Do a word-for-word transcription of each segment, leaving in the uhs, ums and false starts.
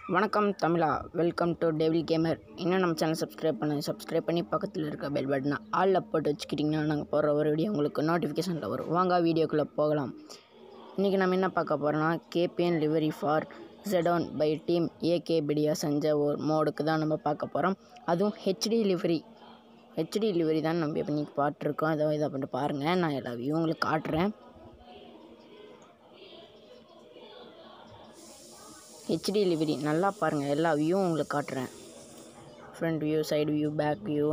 வணக்கம் தமிழா, welcome to devil gamer. இன்னும் நம்ம சேனல் சப்ஸ்கிரைப் பண்ணுங்க. சப்ஸ்கிரைப் பண்ணி பக்கத்தில் இருக்க பெல் பட்டனை ஆளில் போட்டு வச்சுக்கிட்டிங்கன்னா நாங்கள் போடுற ஒரு வீடியோ உங்களுக்கு நோட்டிஃபிகேஷனில் வரும். வாங்க வீடியோக்குள்ளே போகலாம். இன்றைக்கி நம்ம என்ன பார்க்க போகிறோன்னா, கேபிஎன் லிவரி ஃபார் ஜெடோன் பை டீம் ஏகேபிடியா செஞ்ச ஒரு மோடுக்கு தான் நம்ம பார்க்க போகிறோம். அதுவும் ஹெச்டி லிவரி ஹெச்டி லிவரி தான் நம்ம இப்போ இன்றைக்கி பார்த்துருக்கோம். அதை இதை பண்ணிட்டு பாருங்கள். நான் எல்லா வியூ உங்களுக்கு காட்டுறேன். ஹெச்டி லிவரி நல்லா பாருங்கள். எல்லா வியூவும் உங்களுக்கு காட்டுறேன். Front view, side view, back view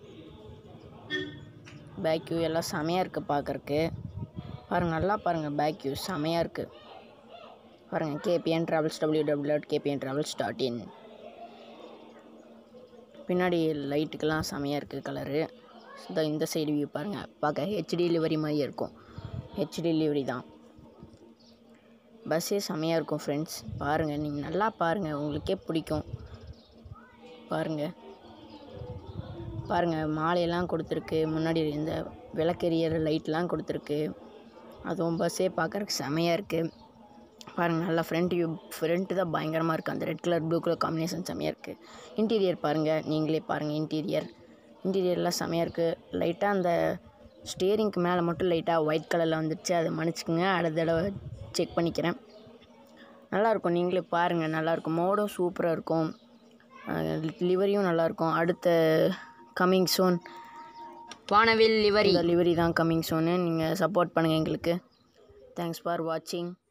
back view எல்லாம் செமையாக இருக்குது பார்க்குறக்கு. பாருங்கள், நல்லா பாருங்கள். பேக் வியூ செமையாக இருக்குது பாருங்கள். KPN travels W W dot KPN travels dot in. பின்னாடி லைட்டுக்கெல்லாம் செமையாக இருக்குது கலரு. இந்த சைடு வியூ பாருங்கள். பார்க்க ஹெச்டி லிவரி மாதிரியே இருக்கும். ஹெச்டி லிவரி தான். பஸ்ஸே செமையாக இருக்கும் ஃப்ரெண்ட்ஸ். பாருங்கள், நீங்கள் நல்லா பாருங்கள், உங்களுக்கே பிடிக்கும். பாருங்கள் பாருங்கள் மாலையெல்லாம் கொடுத்துருக்கு. முன்னாடி இந்த விளக்கெரியற லைட்லாம் கொடுத்துருக்கு. அதுவும் பஸ்ஸே பார்க்குறக்கு செமையாக இருக்குது. பாருங்கள், நல்லா ஃப்ரண்ட் வியூ ஃப்ரண்ட்டு தான் பயங்கரமாக இருக்குது. அந்த red colour blue colour combination செமையாக இருக்குது. இன்டீரியர் பாருங்கள், நீங்களே பாருங்கள். இன்டீரியர் இன்டீரியர்லாம் செமையாக இருக்குது. லைட்டாக அந்த ஸ்டேரிங்க்கு மேலே மட்டும் லைட்டாக ஒயிட் கலரில் வந்துடுச்சு. அதை மன்னிச்சுக்குங்க, அடுத்த தடவை செக் பண்ணிக்கிறேன். நல்லாயிருக்கும், நீங்களே பாருங்கள். நல்லாயிருக்கும். மோடும் சூப்பராக இருக்கும். லிவரியும் நல்லாயிருக்கும். அடுத்த கம்மிங் சூன் வானவில் லிவரி லிவரி தான் கம்மிங் சூனு. நீங்கள் சப்போர்ட் பண்ணுங்கள் எங்களுக்கு. தேங்க்ஸ் ஃபார் வாட்சிங்.